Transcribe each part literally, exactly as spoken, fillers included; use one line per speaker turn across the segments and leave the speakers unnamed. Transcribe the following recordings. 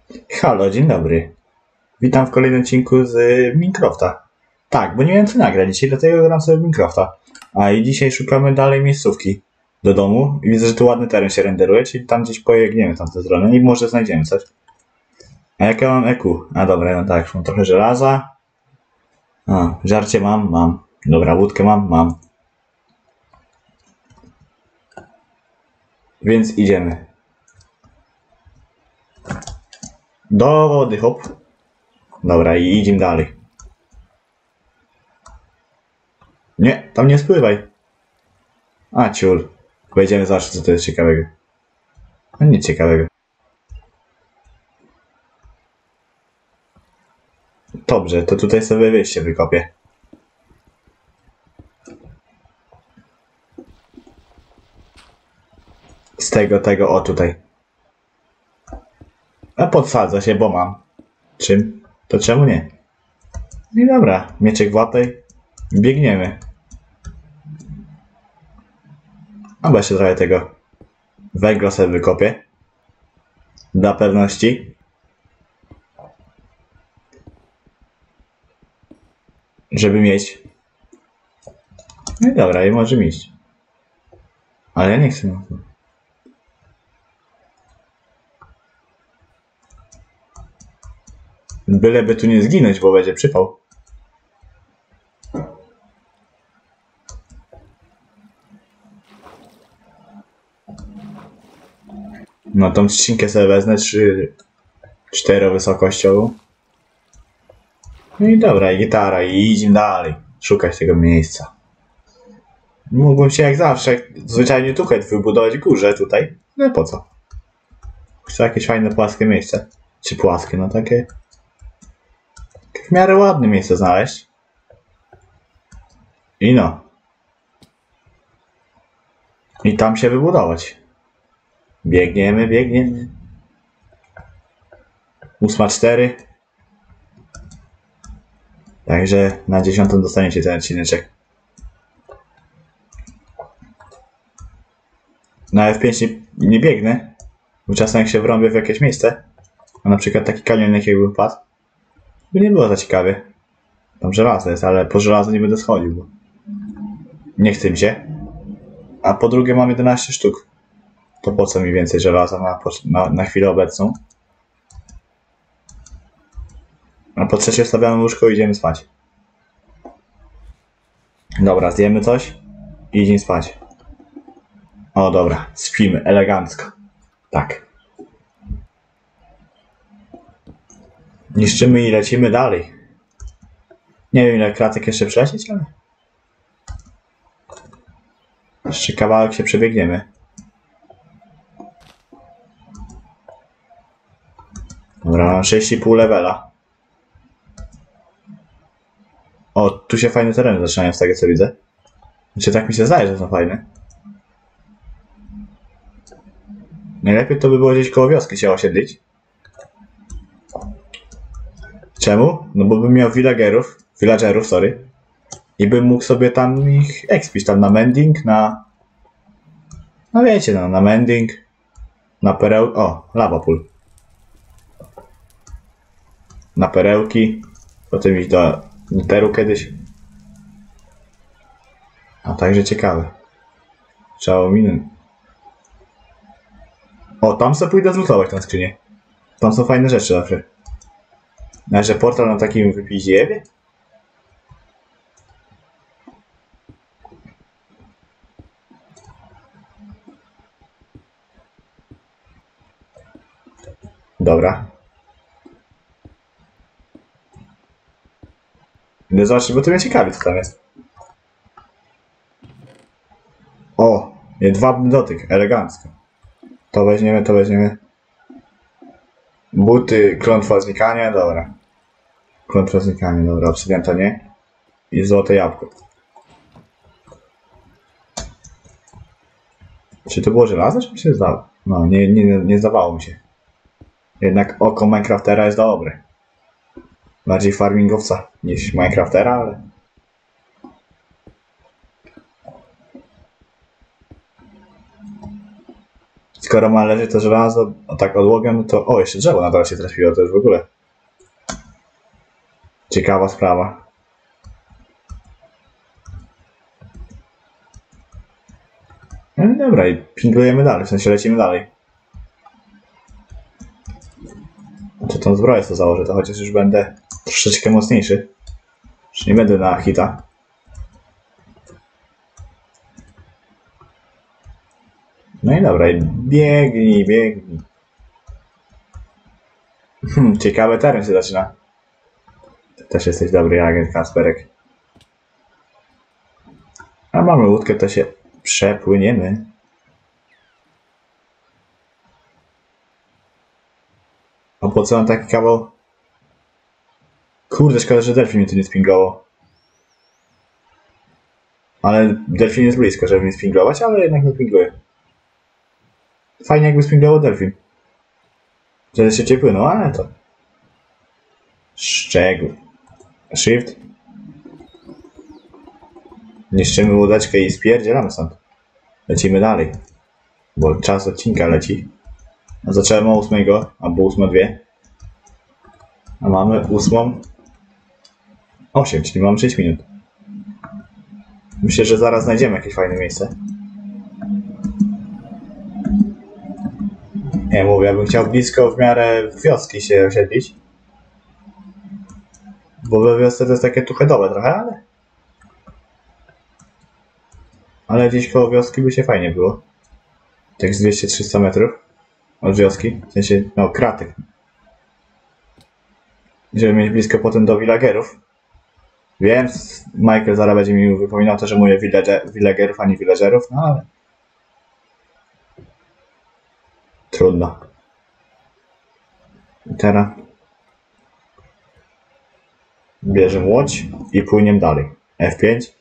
Halo, dzień dobry. Witam w kolejnym odcinku z y, Minecrafta. Tak, bo nie wiem co nagrać dzisiaj, dlatego gram sobie w Minecrafta. A i dzisiaj szukamy dalej miejscówki do domu. I widzę, że tu ładny teren się renderuje, czyli tam gdzieś pobiegniemy tam tę stronę i może znajdziemy coś. A jak ja mam E Q? A dobra, no tak, mam trochę żelaza. A, żarcie mam, mam. Dobra, łódkę mam, mam. Więc idziemy. Do wody, hop. Dobra, i idziemy dalej. Nie, tam nie spływaj. A, ciul. Wejdziemy zobaczyć, co to jest ciekawego. No nic ciekawego. Dobrze, to tutaj sobie wyjście wykopię. Z tego, tego, o tutaj. A podsadza się, bo mam. Czym? To czemu nie? I dobra, mieczek w łapę. Biegniemy. A bo jeszcze trochę tego węgla sobie wykopię. Dla pewności. Żeby mieć. No i dobra, i możemy iść. Ale ja nie chcę. Byleby tu nie zginąć, bo będzie przypał. No tą trzcinkę sobie wezmę, trzy, czterowysokościową. No i dobra, i gitara, i idziemy dalej. Szukać tego miejsca. Mógłbym się jak zawsze, zwyczajnie tutaj wybudować górze tutaj. No po co? Chcę jakieś fajne płaskie miejsce. Czy płaskie, no takie... W miarę ładne miejsce znaleźć. I no. I tam się wybudować. Biegniemy, biegniemy. Ósma cztery. Także na dziesiątą dostaniecie ten odcineczek. Na F pięć nie, nie biegnę. Bo czasem jak się wrąbię w jakieś miejsce, a na przykład taki kanionek jakby wpadł, by nie było za ciekawie. Tam żelazo jest, ale po żelazo nie będę schodził, bo nie chce mi się. A po drugie mam jedenaście sztuk. To po co mi więcej żelaza na, na, na chwilę obecną? A po trzecie stawiamy łóżko i idziemy spać. Dobra, zjemy coś i idziemy spać. O dobra, spimy elegancko. Tak. Niszczymy i lecimy dalej. Nie wiem ile kratek jeszcze przelecieć, ale... Jeszcze kawałek się przebiegniemy. Dobra, mam sześć i pół levela. O, tu się fajne tereny zaczynają z tego co widzę. Znaczy tak mi się zdaje, że są fajne. Najlepiej to by było gdzieś koło wioski się osiedlić. Czemu? No bo bym miał villagerów, villagerów, sorry. I bym mógł sobie tam ich expić, tam na mending, na... No wiecie, no, na mending, na pereł... O, lava pool. Na perełki, potem iść do Netheru kiedyś. A także ciekawe. Trzeba ominąć. O, tam sobie pójdę zlutować tę skrzynię. Tam są fajne rzeczy zawsze. A że portal na takim wypizdziewie? Dobra. Idę zobaczyć, bo to mnie ciekawi co tam jest. O, jedwabny dotyk, elegancko. To weźmiemy, to weźmiemy. Buty, klątwa znikania, dobra. Klątwa znikania, dobra, obsydian to nie. I złote jabłko. Czy to było żelazo, czy mi się zdało? No, nie, nie, nie zdawało mi się. Jednak oko Minecraftera jest dobre. Bardziej farmingowca niż Minecraftera, ale... Skoro ma leży to żelazo, a tak odłogiem, no to... O, jeszcze drzewo nadal się trafiło, to już w ogóle. Ciekawa sprawa. No i dobra, i pingujemy dalej, w sensie lecimy dalej. Czy tą zbroję to założę, to chociaż już będę troszeczkę mocniejszy. Już nie będę na hita. No i dobra, i biegnij, biegnij. Hmm, ciekawy teren się zaczyna. Ty też jesteś dobry agent, Kasperek. A mamy łódkę, to się przepłyniemy. A po co on taki kawał? Kurde, szkoda, że delfin mnie tu nie spingował. Ale delfin jest blisko, żeby mnie spingować, ale jednak nie spinguje. Fajnie jakby spingował delfin. Że szybciej płynął, ale to... Szczegół. Shift. Niszczymy łódeczkę i spierdzielamy stąd. Lecimy dalej. Bo czas odcinka leci. A zacząłem o ósmego, albo ósma dwie. A mamy ósmą osiem, czyli mamy sześć minut. Myślę, że zaraz znajdziemy jakieś fajne miejsce. Nie mówię, ja bym chciał blisko w miarę wioski się osiedlić. Bo we wiosce to jest takie tuchedowe trochę, ale... Ale gdzieś koło wioski by się fajnie było. Tak z dwieście trzysta metrów od wioski. W sensie, no, kratek. Żeby mieć blisko potem do villagerów. Wiem, Michael zaraz będzie mi wypominał to, że mówię villagerów, a nie villagerów, no ale... Trudno. I teraz... Bierzemy łódź i płyniemy dalej. F pięć.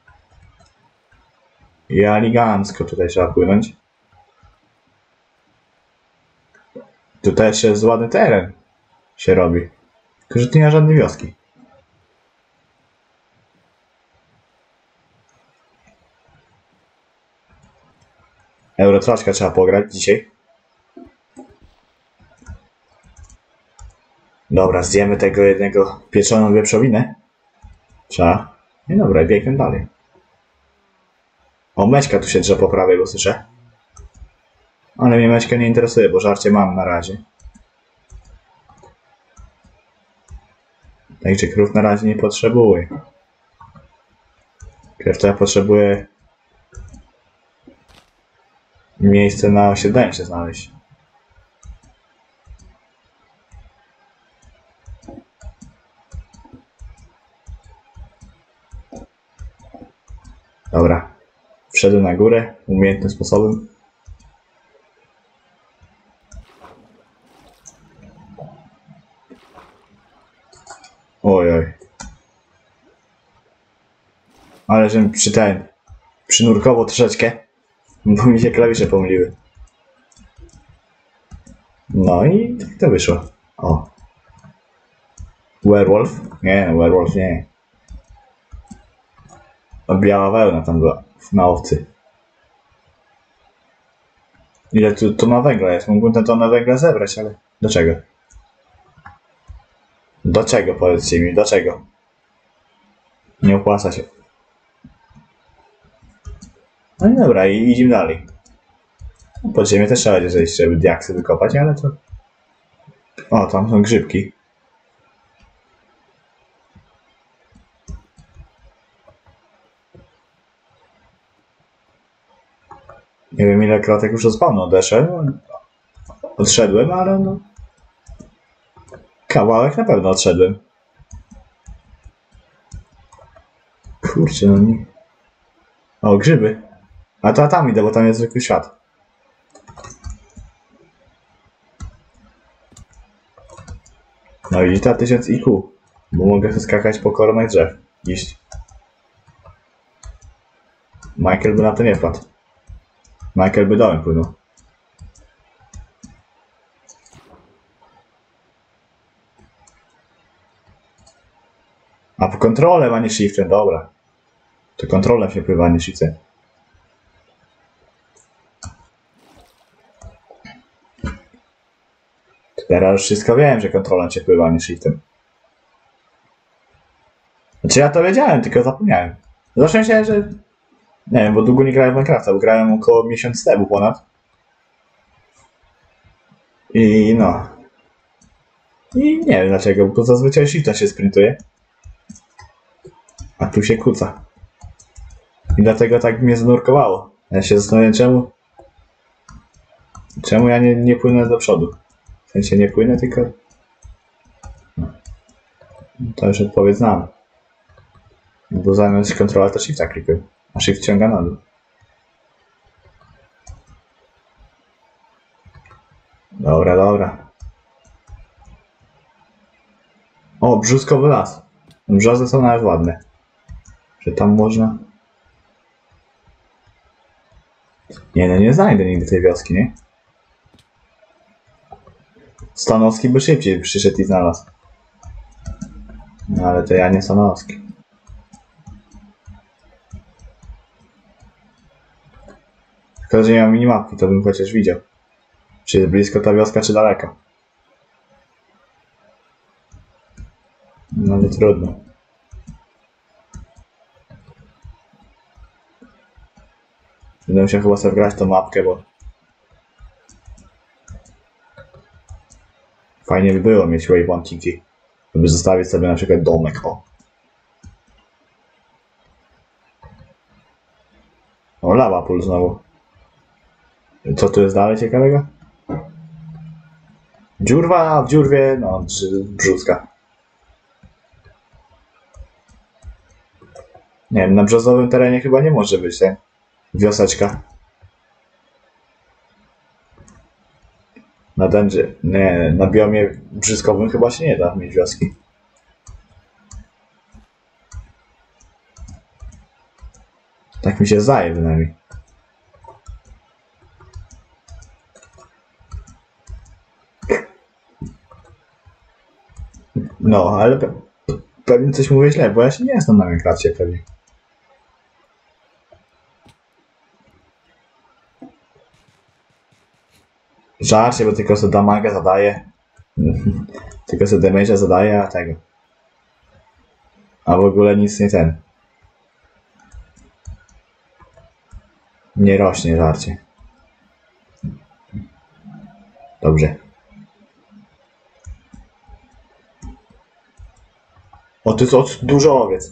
I elegancko tutaj trzeba płynąć. Tutaj jeszcze jest ładny teren się robi. Tylko, że tu nie ma żadnej wioski. Eurotraczka trzeba pograć dzisiaj. Dobra, zjemy tego jednego pieczoną wieprzowinę. Trzeba. I dobra, biegniemy dalej. O, Mećka tu się drze po prawej, bo słyszę. Ale mnie Mećka nie interesuje, bo żarcie mam na razie. Także krów na razie nie potrzebuję. Pierw to ja potrzebuję miejsce na osiedlenie się znaleźć. Dobra. Wszedłem na górę umiejętnym sposobem. Oj, oj. Ale żebym przy ten... przynurkowo troszeczkę, bo mi się klawisze pomyliły. No i tak to wyszło. O. Werewolf? Nie, no werewolf nie. A biała wełna tam była na owcy. Ile tu tona węgla jest? Mógłbym tę tonę węgla zebrać, ale do czego? Do czego, powiedzcie mi, do czego? Nie opłaca się. No i dobra, i idziemy dalej. Pod ziemię też trzeba będzie zejść, żeby diaksy wykopać, ale to... O, tam są grzybki. Nie wiem, ile kratek już od spawnu odeszedłem. Odszedłem, ale no... Kawałek na pewno odszedłem. Kurczę, no nie... O, grzyby. A to tam idę, bo tam jest zwykły świat. No i ta tysiąc I Q. Bo mogę skakać po koronach drzew. Iść. Michael by na to nie wpadł. Michael by dołem płynął. A po kontrolem, a nie shiftem, dobra. To kontrolem się pływa, a nie shiftem. Teraz już wszystko wiem, że kontrolą się pływa, nie shiftem. Znaczy ja to wiedziałem, tylko zapomniałem. Zawsze myślałem, że... Nie wiem, bo długo nie grałem w Minecrafta, bo grałem około miesiąc temu ponad. I no. I nie wiem dlaczego, bo zazwyczaj shifta się sprintuje. A tu się kuca. I dlatego tak mnie zanurkowało. Ja się zastanawiam czemu... Czemu ja nie, nie płynę do przodu. W sensie nie płynę, tylko... No. To już odpowiedź znam. Bo zamiast kontrola to shifta klikłem. A shift ciąga na dół. Dobra, dobra. O, brzuskowy las. Brzozy są nawet ładne. Że tam można... Nie no, nie znajdę nigdy tej wioski, nie? Stanowski by szybciej przyszedł i znalazł. No ale to ja nie Stanowski. Tylko, że nie mam minimapki, to bym chociaż widział. Czy jest blisko ta wioska, czy daleko. No ale trudno. Będę musiał chyba sobie wgrać tą mapkę, bo... Fajnie by było mieć waypointingi. Żeby zostawić sobie na przykład domek, o. O, lava pool znowu. Co tu jest dalej ciekawego? Dziurwa, w dziurwie, no, brzuska. Nie wiem, na brzozowym terenie chyba nie może być, nie? Wioseczka. Na dędzie, nie, na biomie brzyskowym chyba się nie da mieć wioski. Tak mi się zdaje bynajmniej. No, ale pe pewnie coś mówię źle, bo ja się nie znam na Minecrafcie pewnie. Żarcie, bo tylko sobie damaga zadaje. Tylko sobie damage'a zadaje, a tego. A w ogóle nic nie ten. Nie rośnie żarcie. Dobrze. O, to jest od dużo owiec.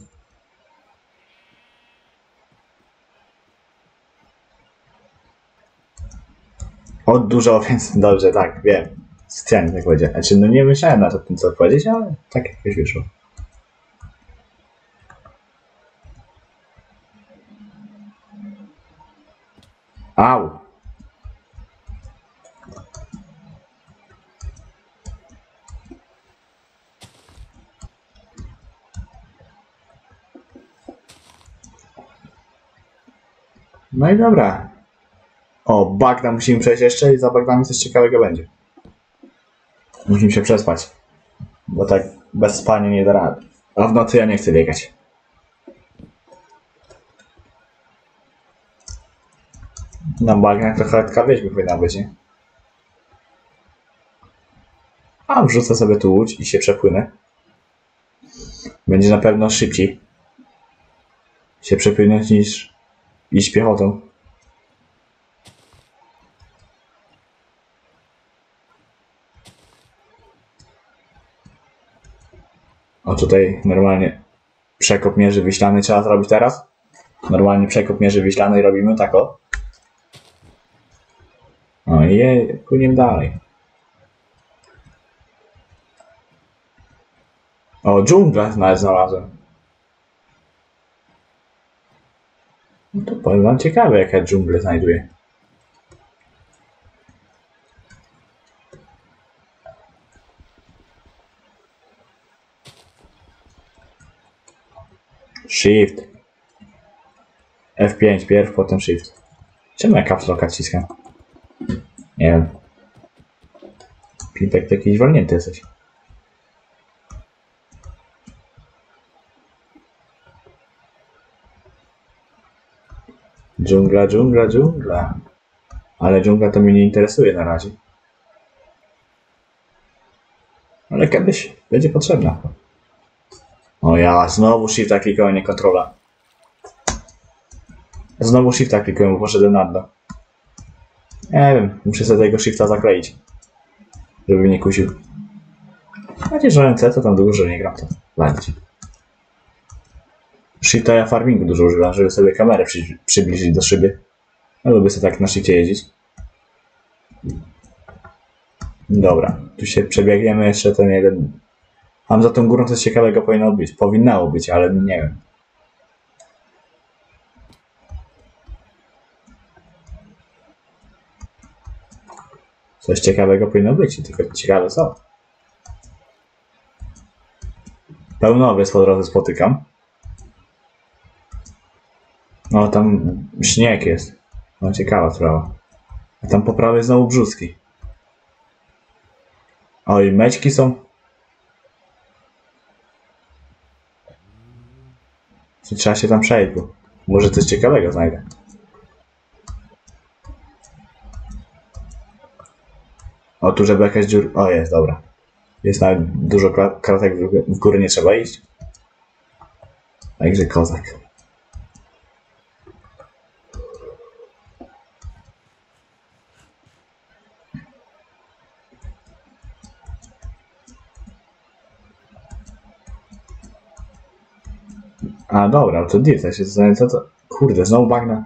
Od dużo owiec, dobrze, tak, wiem. Specjalnie tak powiedziałem. Znaczy, no nie myślałem na to tym, co powiedzieć, ale tak jakoś wyszło. Au! No i dobra. O, bagna musimy przejść jeszcze i za bagnami coś ciekawego będzie. Musimy się przespać. Bo tak bez spania nie da rady. A w nocy ja nie chcę biegać. Na bagnach to chatka wieźmy powinna być, nie? A wrzucę sobie tu łódź i się przepłynę. Będzie na pewno szybciej się przepłynąć niż iść piechotą. O, tutaj normalnie przekop Mierzy Wiślanej trzeba zrobić teraz. Normalnie przekop Mierzy Wiślanej robimy tak o. No i je, płyniemy dalej. O, dżunglę nawet znalazłem. No to powiem wam ciekawe, jak ja dżunglę znajduję. Shift. F pięć pierw, potem Shift. Czemu ja caps locka ciskam? Nie wiem. Pimpek, ty jakiś wolnięty jesteś. Dżungla, dżungla, dżungla. Ale dżungla to mnie nie interesuje na razie. Ale kiedyś będzie potrzebna. O ja, znowu shifta klikałem, nie kontrola. Znowu shifta klikałem, bo poszedłem na dno. Nie wiem, muszę sobie tego shifta zakleić. Żeby mnie kusił. Chociaż że N C to tam dużo nie gram, to walić. Shifta ja farmingu dużo używam, żeby sobie kamerę przy, przybliżyć do szyby. Ja lubię sobie tak na shifcie jeździć. Dobra, tu się przebiegniemy jeszcze ten jeden. Tam za tą górą coś ciekawego powinno być. Powinnało być, ale nie wiem. Coś ciekawego powinno być, tylko ciekawe co. Pełnowiec po drodze spotykam. No tam śnieg jest. No ciekawa sprawa. A tam po prawej znowu brzuski. O i mećki są. Trzeba się tam przejść, bo może coś ciekawego znajdę. O, tu żeby jakaś dziura... O, jest, dobra. Jest nawet dużo kratek, w górę nie trzeba iść. Także kozak. A dobra, to dirta się zastanawiam, co to... Kurde, znowu bagna.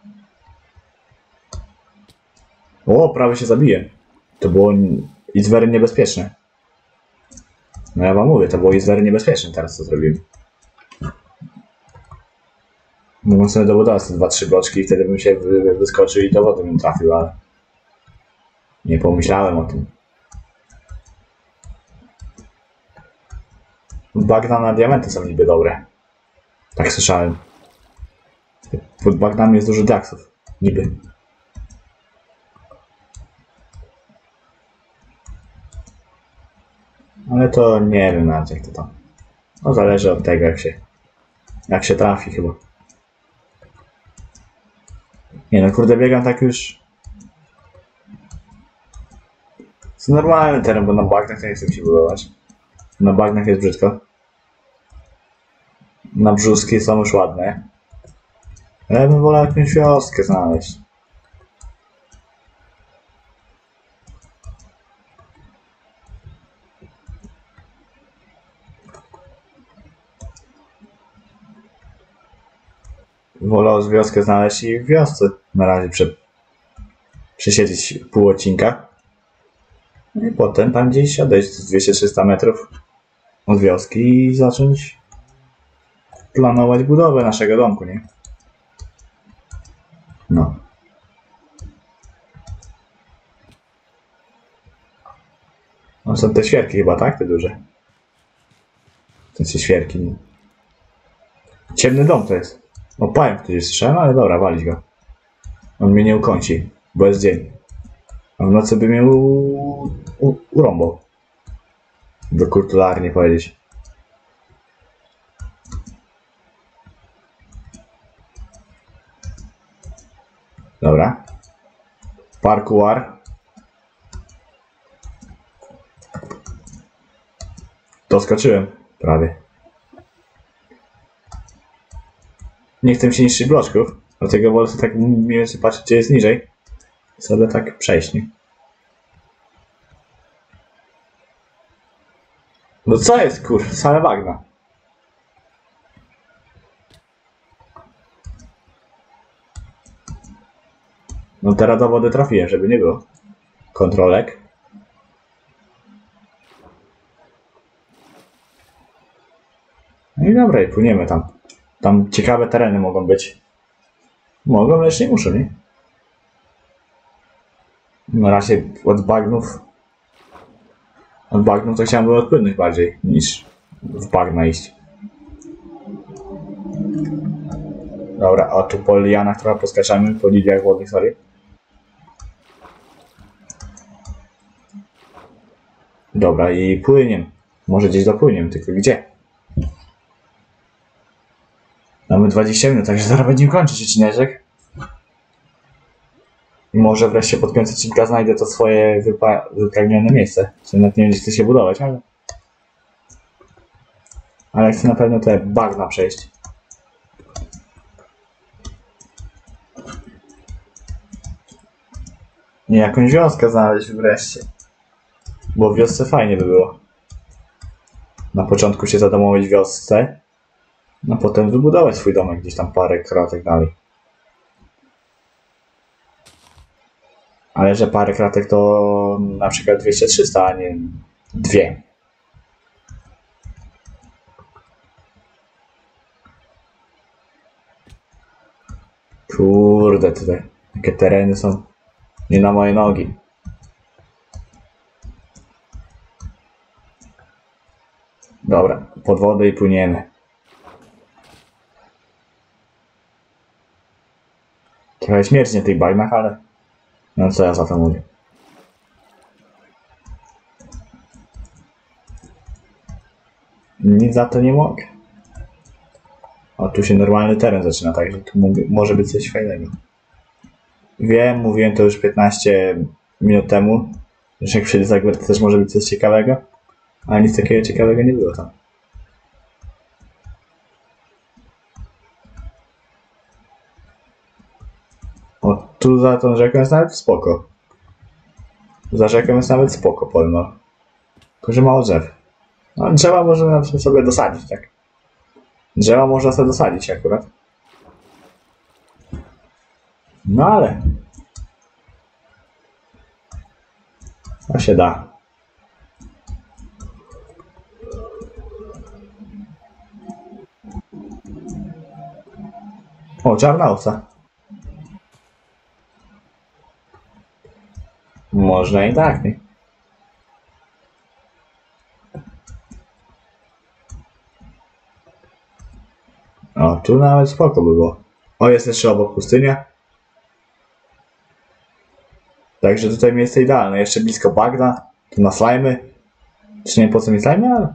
O, prawie się zabiję. To było izwery niebezpieczne. No ja wam mówię, to było izwery niebezpieczne teraz co zrobiłem. Mogłem sobie dobudować te dwa trzy bloczki i wtedy bym się wy wyskoczył i do wody bym trafił, ale... Nie pomyślałem o tym. Bagna na diamenty są niby dobre. Tak słyszałem. Pod bagnami jest dużo diaksów. Niby. Ale to nie wiem nawet jak to tam. No zależy od tego jak się... Jak się trafi chyba. Nie no kurde, biegam tak już... Jest normalny teren, bo na bagnach nie chcę się budować. Na bagnach jest brzydko. Na brzuski są już ładne. Ale ja bym wolał jakąś wioskę znaleźć. Wolał z wioskę znaleźć i w wiosce na razie prze... przesiedzieć pół odcinka. No i potem tam gdzieś odejść dwieście trzysta metrów od wioski i zacząć planować budowę naszego domku, nie? No. No są te świerki chyba, tak? Te duże. To są świerki. Ciemny dom to jest. O, pająk tu jest, słyszałem, ale dobra, walić go. On mnie nie ukąsi, bo jest dzień. A w nocy by mnie u... u... urąbał. Dokulturalnie powiedzieć. Dobra. Parkour. Doskoczyłem. Prawie. Nie chcę się niszczyć bloczków. Dlatego wolę sobie tak mniej więcej patrzeć, gdzie jest niżej. Sobie tak przejść, nie? No co jest, kur? Same bagna. No teraz do wody trafiłem, żeby nie było. Kontrolek. No i dobra, i płyniemy tam. Tam ciekawe tereny mogą być. Mogą, ale jeszcze nie muszą, nie? Na razie od bagnów... Od bagnów to chciałem odpłynąć bardziej, niż w bagna iść. Dobra, a tu po lianach trochę poskaczamy, po liliach wodnych, sorry. Dobra, i płyniemy. Może gdzieś dopłyniemy, tylko gdzie? Mamy dwadzieścia minut, także zaraz będziemy kończyć odcineczek. I może wreszcie pod koniec odcinka znajdę to swoje wypa wypragnione miejsce. Czyli nawet nie wiem, gdzie chcę się budować, ale... Ale chcę na pewno te bagna przejść. Nie, jakąś wioskę znaleźć wreszcie. Bo w wiosce fajnie by było. Na początku się zadomować w wiosce, a potem wybudować swój domek gdzieś tam parę kratek dalej. Ale że parę kratek to na przykład dwieście trzysta, a nie dwie. Kurde, tutaj takie tereny są nie na moje nogi. Dobra, pod wodę i płyniemy. Trochę śmierć w tych bagnach, ale no co ja za to mówię. Nic za to nie mogę. O, tu się normalny teren zaczyna, także tu może być coś fajnego. Wiem, mówiłem to już piętnaście minut temu, że jak przyjdzie Zagłęb, to też może być coś ciekawego, ale nic takiego ciekawego nie było tam. O, tu za tą rzeką jest nawet spoko. Za rzeką jest nawet spoko, powiem no. Tylko, że mało drzew. No, drzewa można sobie dosadzić, tak? Drzewa można sobie dosadzić akurat. No ale... To się da. O, czarna owca. Można i tak, nie? O, tu nawet spoko by było. O, jest jeszcze obok pustynia. Także tutaj miejsce idealne. Jeszcze blisko bagna. Tu na slajmy. Czy nie po co mi slajmy, ale...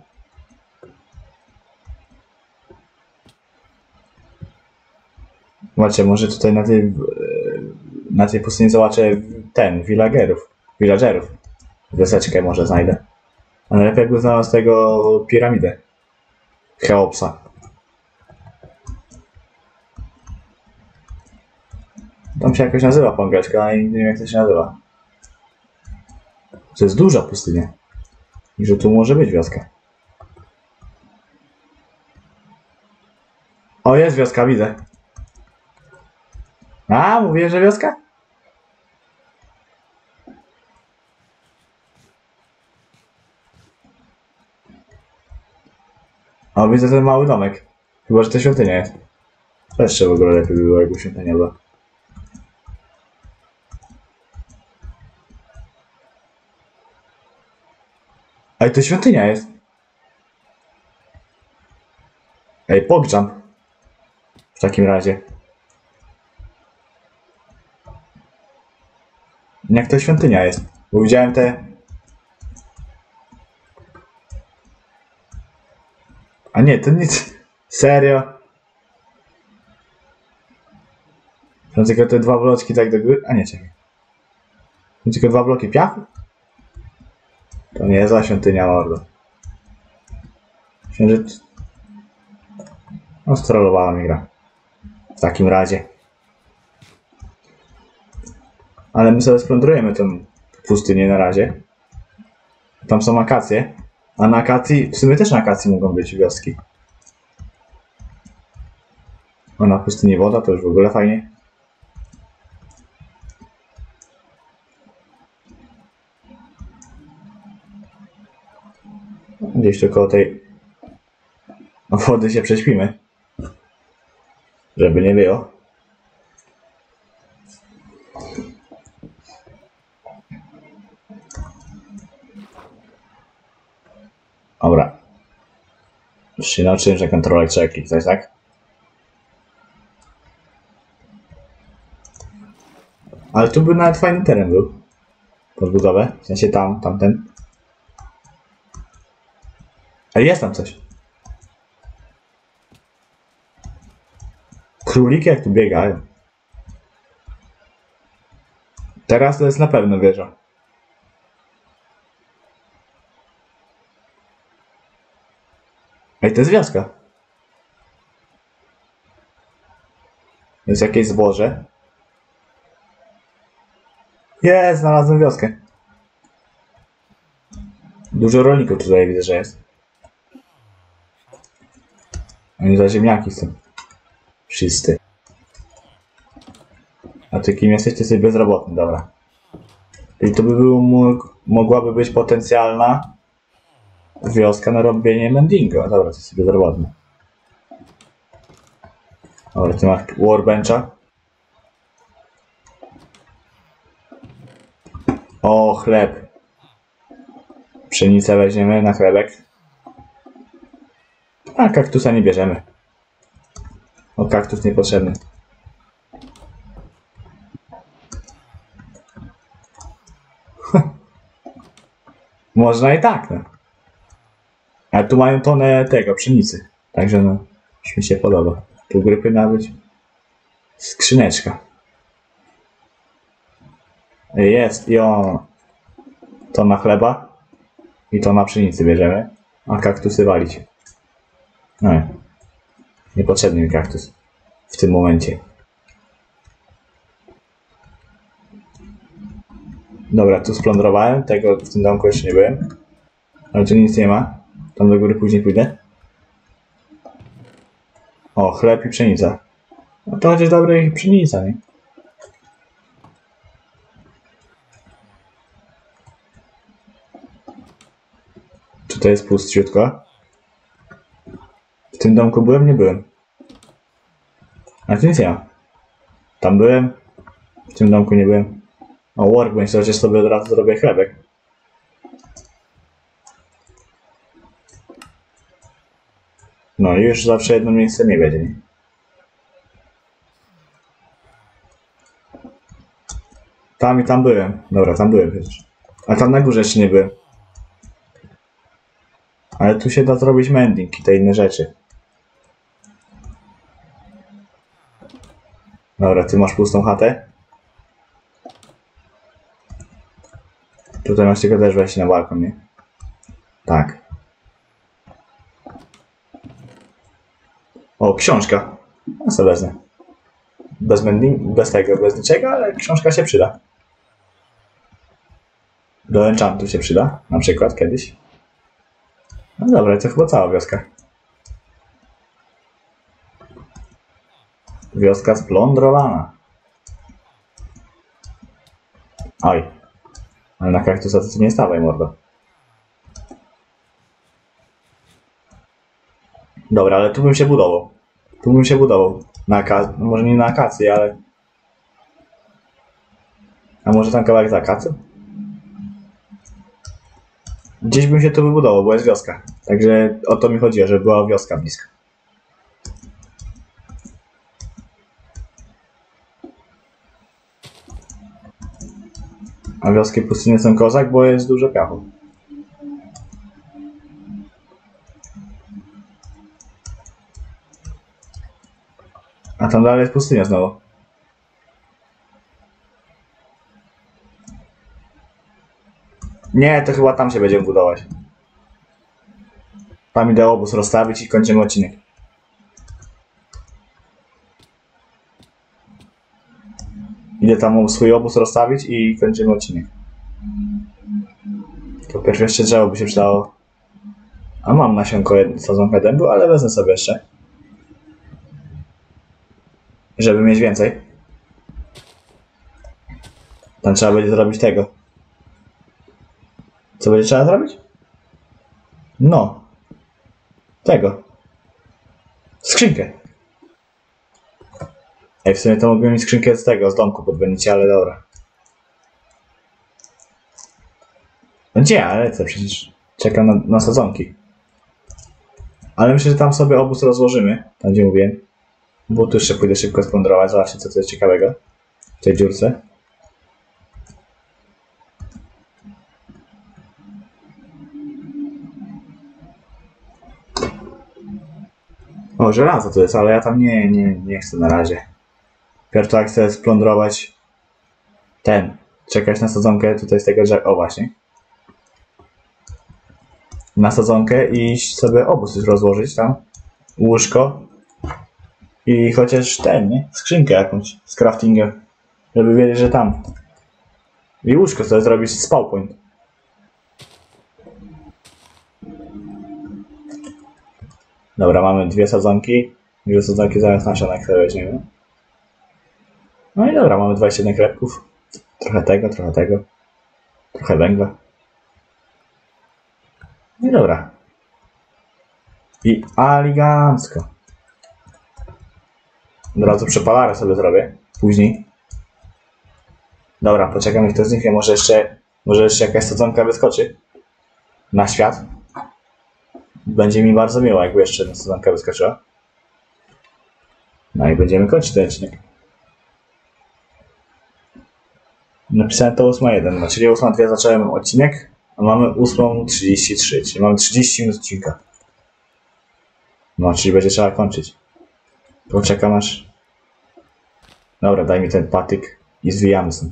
Zobaczcie, może tutaj na tej... Na tej pustyni zobaczę ten, villagerów. Villagerów. Wioseczkę może znajdę. A najlepiej jakby znalazł tego piramidę. Cheopsa. Tam się jakoś nazywa po angielsku, ale nie wiem jak to się nazywa. To jest duża pustynia. I że tu może być wioska. O, jest wioska, widzę. A, mówię, że wioska? O, widzę ten mały domek. Chyba, że to świątynia jest. To jeszcze w ogóle lepiej by było, jakby świątynia była. Ej, to świątynia jest. Ej, pogrzam. W takim razie. Jak to świątynia jest? Bo widziałem te... A nie, to nic. Serio? Są tylko te dwa bloczki tak do góry? A nie, czekaj. Są tylko dwa bloki piachu? To nie jest za świątynia, mordo. Myślę, że... No, strollowała mi gra. W takim razie. Ale my sobie splądrujemy tę pustynię na razie. Tam są akacje. A na akacji... W sumie też na akacji mogą być wioski. A na pustyni woda to już w ogóle fajnie. Gdzieś tu koło tej wody się prześpimy. Żeby nie było. Dobra. Już się nauczyłem, że kontrolę trzeba kliknąć, tak? Ale tu by nawet fajny teren był. Pod budowę. W sensie tam, tamten. Ale jest tam coś. Króliki jak tu biegają. Teraz to jest na pewno wieża. Ej, to jest wioska. Jest jakieś zboże. Jest, znalazłem wioskę. Dużo rolników tutaj widzę, że jest. Oni za ziemniaki są. Wszyscy. A ty kim jesteś? Ty jesteś bezrobotny, dobra. Czyli to by było, mogłaby być potencjalna wioska na robienie mendingo. Dobra, to jest bezrobotny. Dobra, ty masz workbencha. O, chleb. Pszenicę weźmiemy na chlebek. A kaktusa nie bierzemy. O, kaktus niepotrzebny. Można i tak, no. Ale tu mają tonę tego, pszenicy. Także no, już mi się podoba. Tu grypy nawet. Skrzyneczka. Jest, i o. Tona chleba. I tona pszenicy bierzemy. A kaktusy walić. No. Niepotrzebny mi kaktus. W tym momencie. Dobra, tu splądrowałem. Tego w tym domku jeszcze nie byłem. Ale tu nic nie ma. Tam do góry później pójdę. O, chleb i pszenica. No to chociaż dobre pszenica, nie? Tutaj jest puściutko. W tym domku byłem? Nie byłem. A tu nic nie ma. Tam byłem. W tym domku nie byłem. O, workbench, to chociaż sobie od razu zrobię chlebek. No i już zawsze jedno miejsce nie będzie, nie? Tam i tam byłem. Dobra, tam byłem przecież. A tam na górze jeszcze nie byłem. Ale tu się da zrobić mending i te inne rzeczy. Dobra, ty masz pustą chatę. Tutaj masz tylko też wejść na balkon, nie? Tak. O, książka. No sobie wezmę. Bez mending, bez tego, bez niczego, ale książka się przyda. Do enchantu się przyda, na przykład kiedyś. No dobra, to chyba cała wioska. Wioska splądrowana. Oj. Ale na kaktusa to nie stawaj, mordo. Dobra, ale tu bym się budował. Tu bym się budował. Na akację, no może nie na akację, ale... A może tam kawałek za akacją? Gdzieś bym się tu wybudował, bo jest wioska. Także o to mi chodziło, żeby była wioska blisko. A wioski pustynie są kozak, bo jest dużo piachu. A tam dalej jest pustynia znowu. Nie, to chyba tam się będziemy budować. Tam idę obóz rozstawić i kończymy odcinek. Idę tam swój obóz rozstawić i kończymy odcinek. To pierwsze jeszcze drzewo by się przydało. A mam nasionko sadzonka dębu, ale wezmę sobie jeszcze. Żeby mieć więcej. Tam trzeba będzie zrobić tego. Co będzie trzeba zrobić? No. Tego. Skrzynkę. Ej, w sumie to mógłbym mieć skrzynkę z tego, z domku pod Benicie, ale dobra. No gdzie ja lecę? Przecież czekam na, na sadzonki. Ale myślę, że tam sobie obóz rozłożymy. Tam gdzie mówiłem. Bo tu jeszcze pójdę szybko splądrować. Zobaczcie, co to jest ciekawego w tej dziurce. O, żelazo to jest, ale ja tam nie, nie, nie chcę na razie. Pierw to jak chcę splądrować ten. Czekać na sadzonkę tutaj z tego drzewa. O, właśnie. na sadzonkę i iść sobie obóz rozłożyć tam. Łóżko. I chociaż ten, nie? Skrzynkę jakąś z craftingiem. Żeby wiedzieć, że tam. I łóżko sobie zrobić spawn point. Dobra, mamy dwie sadzonki. Dwie sadzonki zamiast nasionek sobie weźmiemy. No i dobra, mamy dwadzieścia jeden chlebków. Trochę tego, trochę tego. Trochę węgla. No i dobra. I elegancko. Od razu przepalarę sobie zrobię. Później. Dobra, poczekam jak to zniknie. Może jeszcze, może jeszcze jakaś sadzonka wyskoczy. Na świat. Będzie mi bardzo miło, jakby jeszcze jedna sadzonka wyskoczyła. No i będziemy kończyć ten odcinek. Napisałem to ósma jeden, czyli ósma dwa zacząłem odcinek, a mamy ósma trzydzieści trzy, czyli mamy trzydzieści minut odcinka. No, czyli będzie trzeba kończyć. Poczekam aż... Dobra, daj mi ten patyk i zwijamy stąd.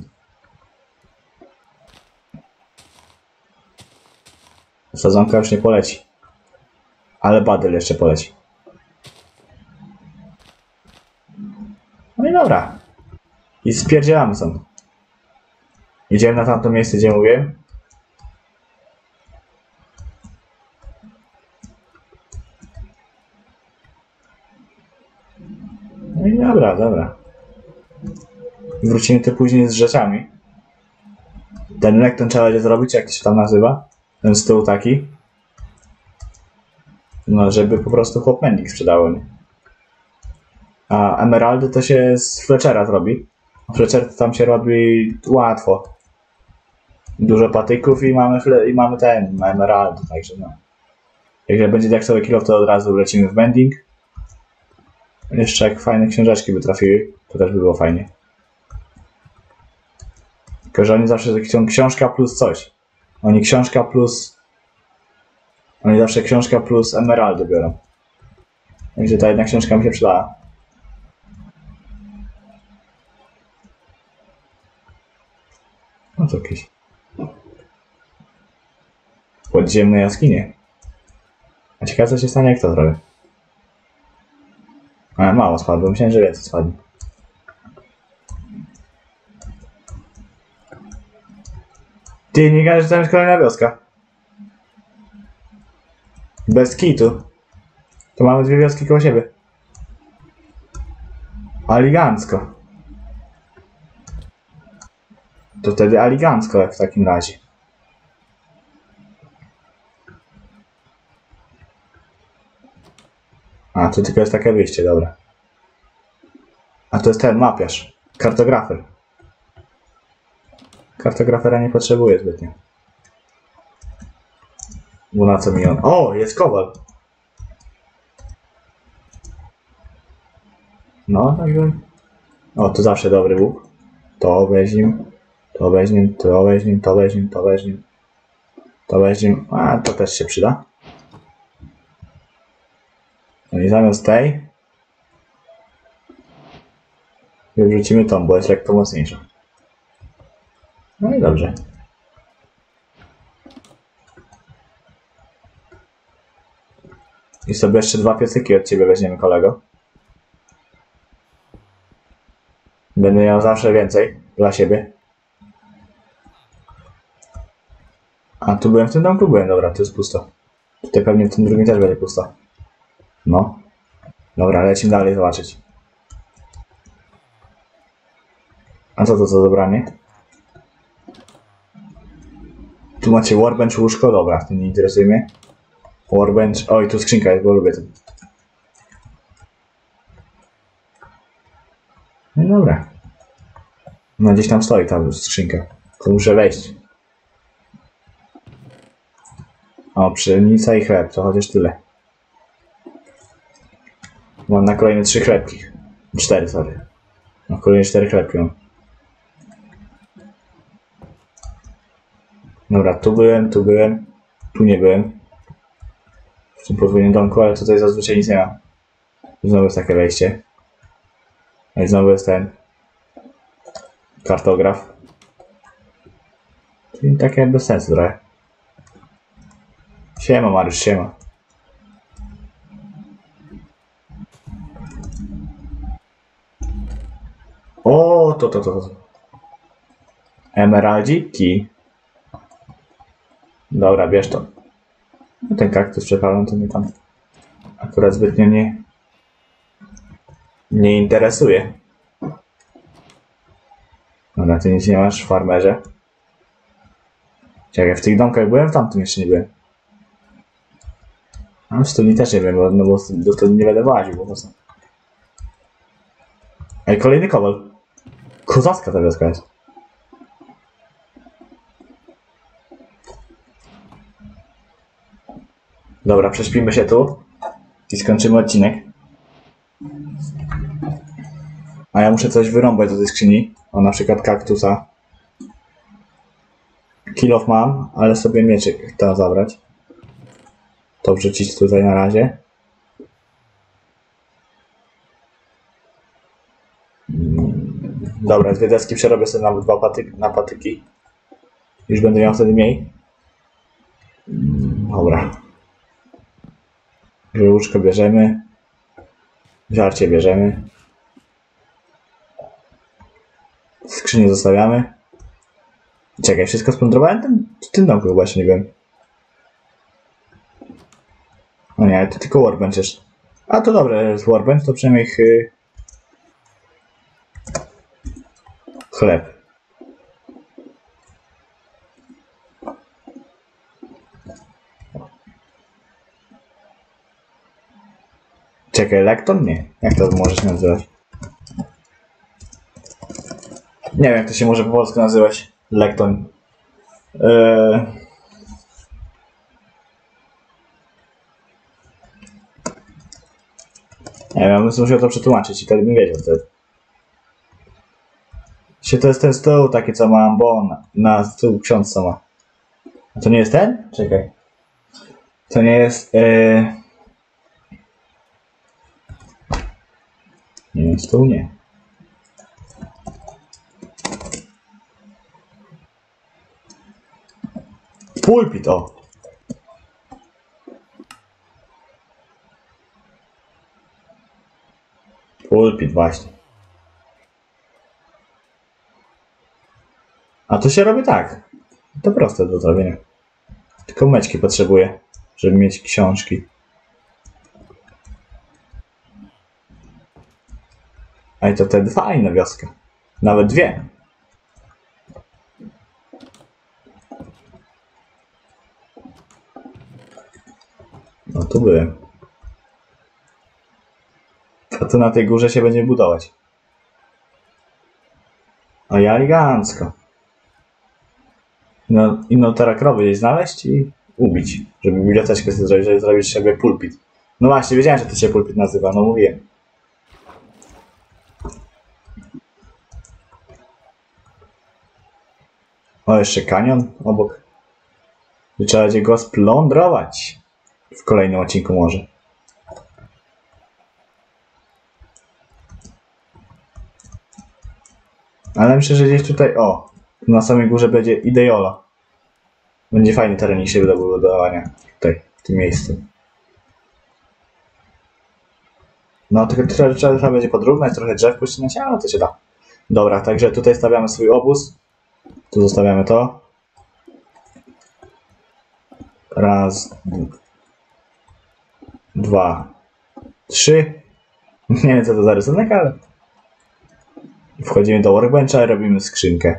Sadzonka już nie poleci. Ale badyl jeszcze poleci. No i dobra. I spierdzielamy stąd. Idziemy na tamto miejsce, gdzie mówiłem. No i dobra, dobra. Wrócimy tu później z rzeczami. Ten lekton trzeba będzie zrobić, jak to się tam nazywa. Ten stół taki. No, żeby po prostu chłop mending sprzedało, nie? A emeraldy to się z Fletchera zrobi. Fletcher to tam się robi łatwo. Dużo patyków i mamy, i mamy ten, emeraldy, także no. Jak będzie diaksowy kill, to od razu lecimy w mending. Jeszcze jak fajne książeczki by trafiły, to też by było fajnie. Tylko że oni zawsze chcą książka plus coś. Oni książka plus... Oni zawsze książka plus emeraldy biorą. Także ta jedna książka mi się przydała. No to jakieś... Podziemne jaskinie. A ciekawe co się stanie jak to zrobię. Ale mało spadło, myślałem, że więcej spadnie. Ty nie gadasz, że tam jest kolejna wioska. Bez kitu. To mamy dwie wioski koło siebie. Aligancko. To wtedy aligancko jak w takim razie. A, tu tylko jest takie wyjście, dobra. A to jest ten mapiarz. Kartografer. Kartografera nie potrzebuję zbytnio. Bo na co mi on... O, jest kowal! No, także... O, to zawsze dobry łuk. To weźmiem. To weźmiem, to weźmiem, to weźmiem, to weźmiem. To weźmiem. A, to też się przyda. No i zamiast tej... wyrzucimy tą, bo jest lekko mocniejsza. No i dobrze. I sobie jeszcze dwa piecyki od ciebie weźmiemy, kolego. Będę miał zawsze więcej dla siebie. A tu byłem w tym domku? Byłem, dobra, tu jest pusto. Tutaj pewnie w tym drugim też będzie pusto. No. Dobra, lecimy dalej zobaczyć. A co to za zabranie? Tu macie workbench, łóżko, dobra, to nie interesuje mnie. Workbench, oj, tu skrzynka jest, bo lubię to. No dobra. No gdzieś tam stoi ta skrzynka. To muszę wejść. O, pszenica i chleb, to chociaż tyle. Mam na kolejne trzy chlebki. Cztery, sorry. Na kolejne cztery chlebki mam. Dobra, tu byłem, tu byłem. Tu nie byłem. W tym podwójnym domku, ale tutaj zazwyczaj nic nie ma. Znowu jest takie wejście. No i znowu jest ten kartograf. Czyli takie bez sensu trochę. Siema Mariusz, siema. O, to, to, to, to. Emeraldziki. Dobra, bierz to. No ten kaktus przepalony to mnie tam akurat zbytnio nie, nie interesuje. Dobra, ty nic nie masz w farmerze. Czekaj, w tych domkach byłem, w tamtym jeszcze nie byłem. A w studni też nie wiem, bo, no bo do studni nie będę właził, po prostu. Ej, kolejny kowal. Kozacka ta wioska jest. Dobra, prześpimy się tu i skończymy odcinek. A ja muszę coś wyrąbać do tej skrzyni. O, na przykład kaktusa. Kill off mam, ale sobie mieczyk chcę zabrać. To wrzucić tutaj na razie. Dobra, dwie deski przerobię sobie na dwa patyki, na patyki. Już będę miał wtedy mniej. Dobra. Żółczko bierzemy. Żarcie bierzemy. Skrzynię zostawiamy. Czekaj, wszystko splądrowałem? Ten, w tym domku chyba jeszcze nie byłem. No nie, to tylko workbench jeszcze. A to dobre, jest workbench, to przynajmniej ch... chleb. Czekaj, lekton? Nie. Jak to może się nazywać? Nie wiem, jak to się może po polsku nazywać. Lekton. Eee... Nie wiem, bym musiał to przetłumaczyć i wtedy bym wiedział wtedy. Czy to jest ten stół taki, co mam, bo on na stół ksiądz co ma. A to nie jest ten? Czekaj. To nie jest... Eee... Nie wiem, stół nie. Pulpit, o! Pulpit, właśnie. A to się robi tak. To proste do zrobienia. Tylko meczki potrzebuję, żeby mieć książki. A i to wtedy fajna wioska. Nawet dwie. No tu byłem. A tu na tej górze się będzie budować. A ja elegancko. No, inną terakrowę gdzieś znaleźć i ubić, żeby biblioteczkę sobie zrobić, żeby zrobić sobie pulpit. No właśnie, wiedziałem, że to się pulpit nazywa, no mówiłem. O, jeszcze kanion obok. I trzeba będzie go splądrować. W kolejnym odcinku może. Ale myślę, że gdzieś tutaj, o, na samej górze będzie Ideola. Będzie fajny terenik się do budowania. Tutaj, w tym miejscu. No, tylko trzeba, trzeba, trzeba będzie podrównać, trochę drzew pościnać, ale to się da. Dobra, także tutaj stawiamy swój obóz. Tu zostawiamy to. Raz, dwa, trzy. Nie wiem, co to za rysunek, ale... Wchodzimy do workbencha i robimy skrzynkę.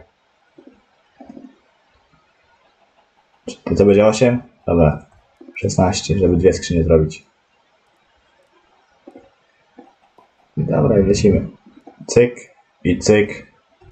Czy to będzie osiem? Dobra. szesnaście, żeby dwie skrzynie zrobić. Dobra, i lecimy. Cyk i cyk.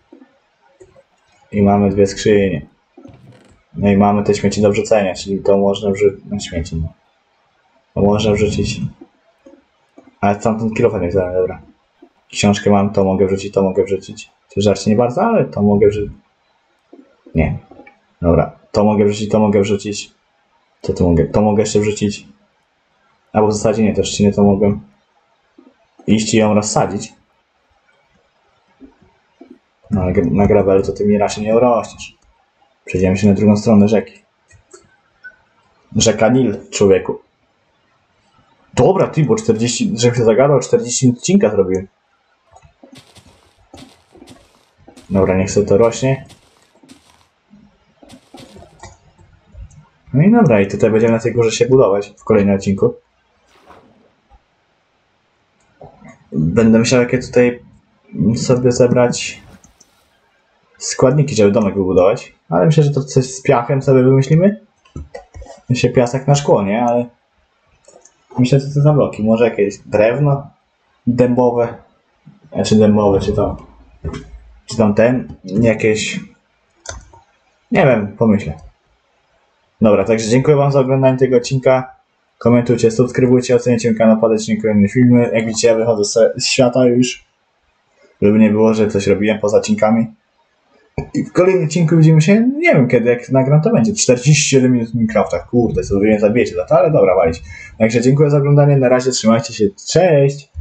I mamy dwie skrzynie. No i mamy te śmieci do wrzucenia, czyli to można wrzucić... No śmieci, no. To można wrzucić... Ale tamten kilofa nie wziąłem, dobra. Książkę mam, to mogę wrzucić, to mogę wrzucić. To żarcie nie bardzo, ale to mogę wrzucić. Nie. Dobra. To mogę wrzucić, to mogę wrzucić. To to mogę, to mogę jeszcze wrzucić. Albo w zasadzie nie, to trzcinę to mogę iść i ją rozsadzić. No ale na gravelu to ty mi raczej nie urośniesz. Przejdziemy się na drugą stronę rzeki. Rzeka Nil, człowieku. Dobra, ty, bo czterdzieści, żebym się zagadał, czterdzieści odcinka zrobiłem. Dobra, niech sobie to rośnie. No i dobra, i tutaj będziemy na tej górze się budować w kolejnym odcinku. Będę musiał jakie tutaj sobie zebrać składniki, żeby domek wybudować. Ale myślę, że to coś z piachem sobie wymyślimy. Myślę, piasek na szkło, nie? Ale myślę, że to za bloki. Może jakieś drewno dębowe. Znaczy dębowe, czy tam... Czy tam ten... Jakieś... Nie wiem, pomyślę. Dobra, także dziękuję wam za oglądanie tego odcinka. Komentujcie, subskrybujcie, oceniajcie mój kanał, padajcie kolejne filmy. Jak widzicie, ja wychodzę z świata już. Żeby nie było, że coś robiłem poza odcinkami. I w kolejnym odcinku widzimy się, nie wiem kiedy, jak nagram to będzie. czterdzieści siedem minut w Minecrafta. Kurde, sobie nie zabijecie za to, ale dobra, walić. Także dziękuję za oglądanie, na razie trzymajcie się, cześć!